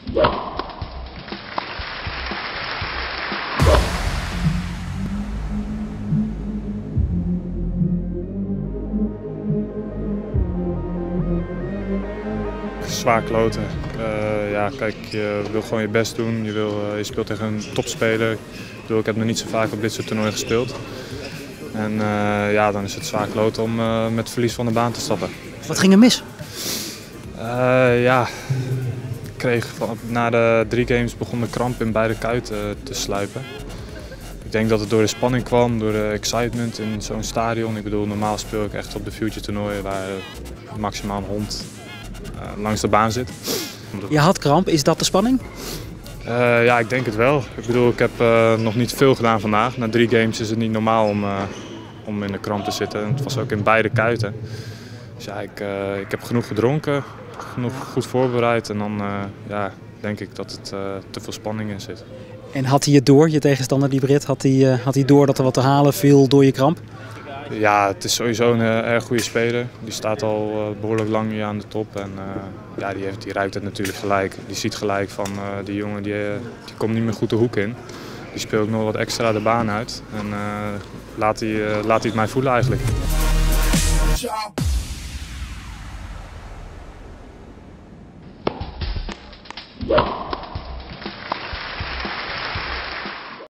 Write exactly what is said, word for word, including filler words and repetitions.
Zwaar kloten. Uh, ja, kijk, je wil gewoon je best doen. Je, wil, uh, je speelt tegen een topspeler. Ik, bedoel, ik heb nog niet zo vaak op dit soort toernooien gespeeld. En uh, ja, dan is het zwaar kloten om uh, met verlies van de baan te stappen. Wat ging er mis? Uh, ja, ik kreeg van, na de drie games begon de kramp in beide kuiten uh, te sluipen. Ik denk dat het door de spanning kwam, door de excitement in zo'n stadion. Ik bedoel, normaal speel ik echt op de future toernooien waar uh, maximaal een hond uh, langs de baan zit. Je had kramp, is dat de spanning? Uh, ja, ik denk het wel. Ik bedoel, ik heb uh, nog niet veel gedaan vandaag. Na drie games is het niet normaal om, uh, om in de kramp te zitten. Het was ook in beide kuiten. Dus ja, ik, uh, ik heb genoeg gedronken, genoeg goed voorbereid en dan uh, ja, denk ik dat het uh, te veel spanning in zit. En had hij het door, je tegenstander die Brit, had hij, uh, had hij door dat er wat te halen viel door je kramp? Ja, het is sowieso een uh, erg goede speler. Die staat al uh, behoorlijk lang hier aan de top en uh, ja, die, heeft, die ruikt het natuurlijk gelijk. Die ziet gelijk van uh, die jongen die, uh, die komt niet meer goed de hoek in. Die speelt nog wat extra de baan uit en uh, laat, hij, uh, laat hij het mij voelen eigenlijk. Yeah.